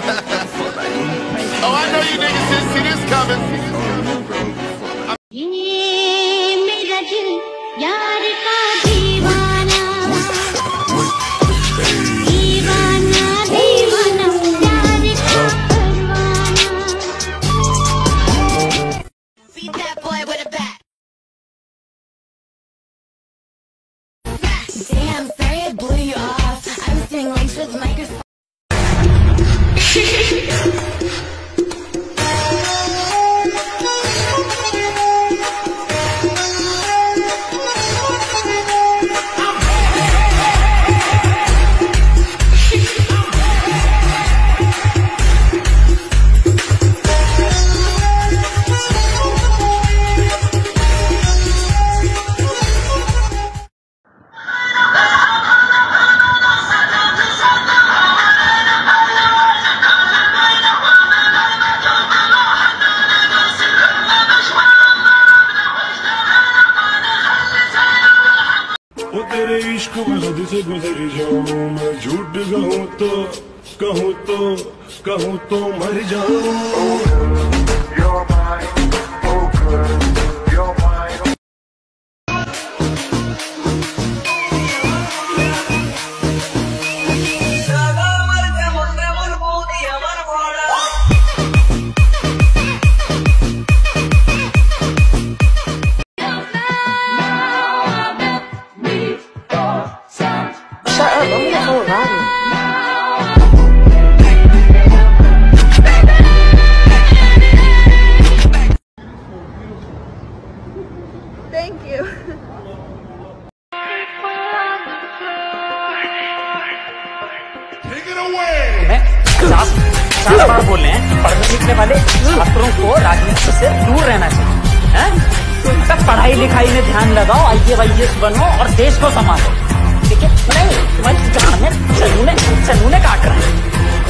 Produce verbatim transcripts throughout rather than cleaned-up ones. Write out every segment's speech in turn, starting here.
Oh, I know you niggas didn't see this coming. Beat that boy with a bat. Damn, sorry I blew you off. I was doing links with the microphone. वो तेरे इश्क में हद से गुजर जाऊं मैं झूठ कहूँ तो कहूँ तो कहूँ तो मर जाऊं Shut up, I'm gonna go around you. Thank you. Take it away. साफ साफ बात बोल रहे हैं, पढ़ने लिखने वाले छात्रों को राजनीति से दूर रहना चाहिए, हैं? सब पढ़ाई लिखाई में ध्यान लगाओ, आई ए वाई एस बनो और देश को संभालो, ठीक है? नहीं तुम्हारी जान में चलूने चलूने काट रहे हैं।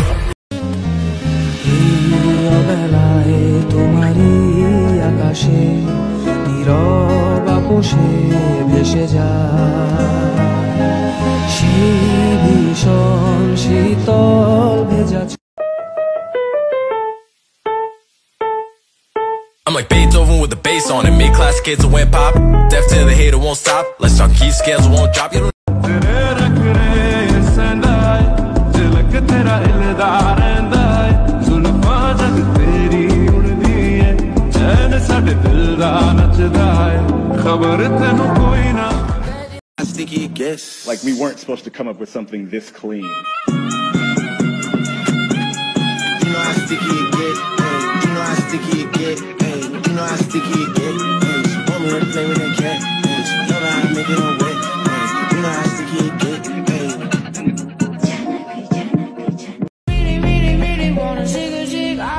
तुम्हारी आकाशे নীরব আপোষে ভেসে যায় সেই ভীষণ শীতল ভেজা। I'm like Beethoven with the bass on it. Mid-class kids that went pop. Deaf to the hater won't stop. Let's talk key scales won't drop. You don't sticky it gets. Like we weren't supposed to come up with something this clean. You know how sticky it get, hey. You know how sticky it get, hey. You know how sticky it get, hey. She want me to play with that cat, hey. She know how I make it on wet, hey. You know how sticky it get, hey. Really, really, really wanna zig a zig, ah.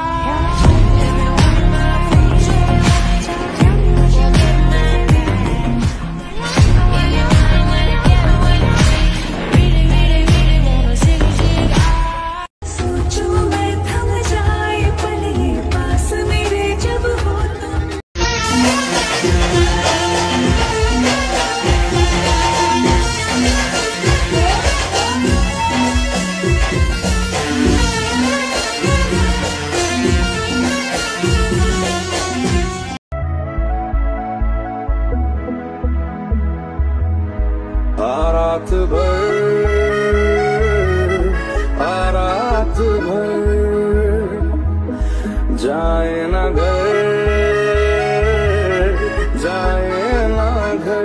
रात भर रात भर जाए ना घर जाए ना घर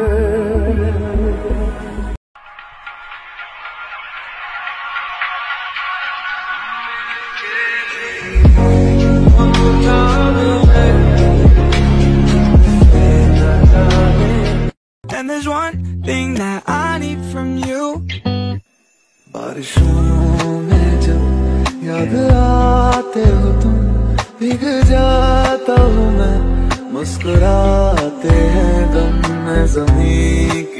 And there's one thing that I need from you. बारिशों में जब याद आते हो तुम भीग जाता हूँ मैं मुस्कुराते हैं दम में ज़मीं